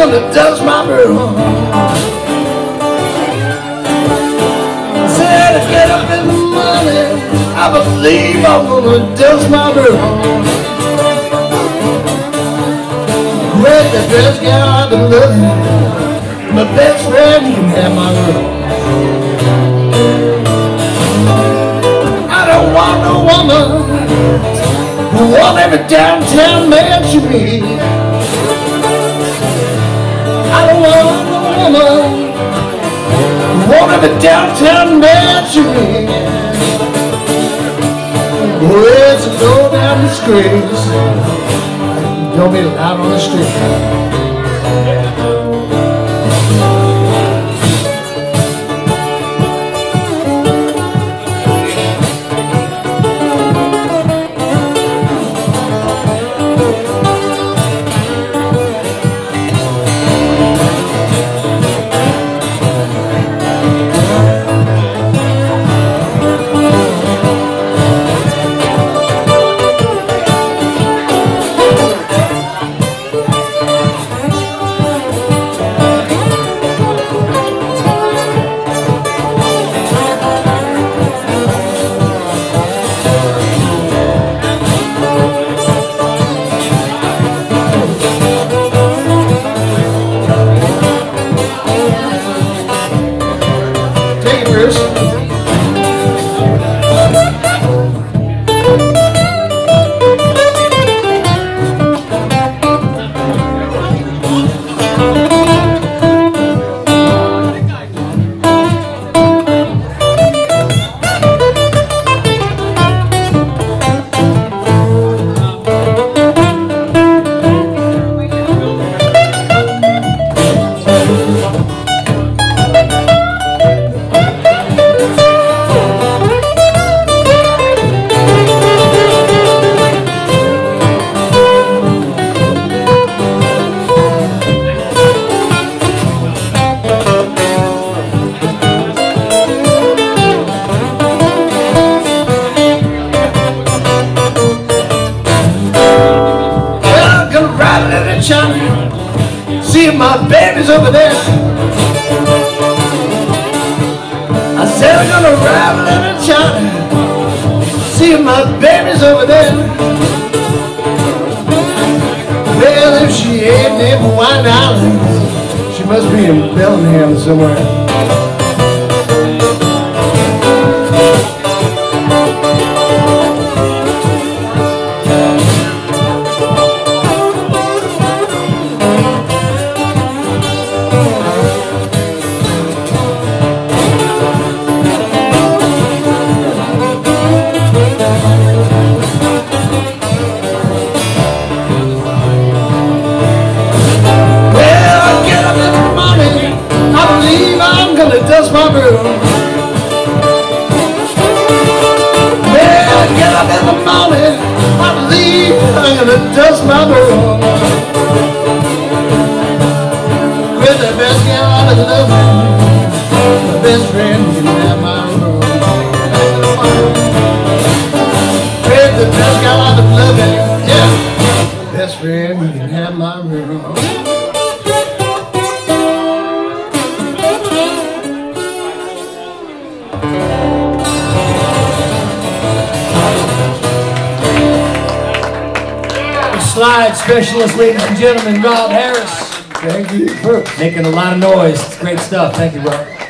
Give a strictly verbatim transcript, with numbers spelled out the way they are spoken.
gonna dust my room. Said I get up in the morning, I believe I'm gonna dust my room. Grab the dress gown I've been loving, my best friend, you can have my room. I don't want no woman who want every downtown man she be. I don't want no woman who want every downtown man she be. Well, it's a low down disgrace. Don't be loud on the street. See if my baby's over there. I said I'm gonna ride a little China. See if my baby's over there. Well, if she ain't in Hawaiian Islands, she must be in Bellingham somewhere. Dust my room. Well, I get up in the morning, I believe I'm gonna dust my room. With the best gal I love, my best friend, you can have my room. With the best gal I love, yeah, best friend, you can have my room. Slide specialist, ladies and gentlemen, Rob Harris. Thank you, folks. Making a lot of noise. It's great stuff. Thank you, Rob.